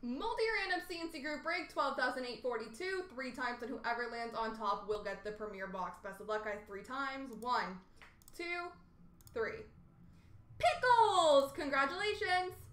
Multi-random C&C group break, 12,842, 3 times, and whoever lands on top will get the premier box. Best of luck, guys, 3 times. 1, 2, 3. Pickles! Congratulations!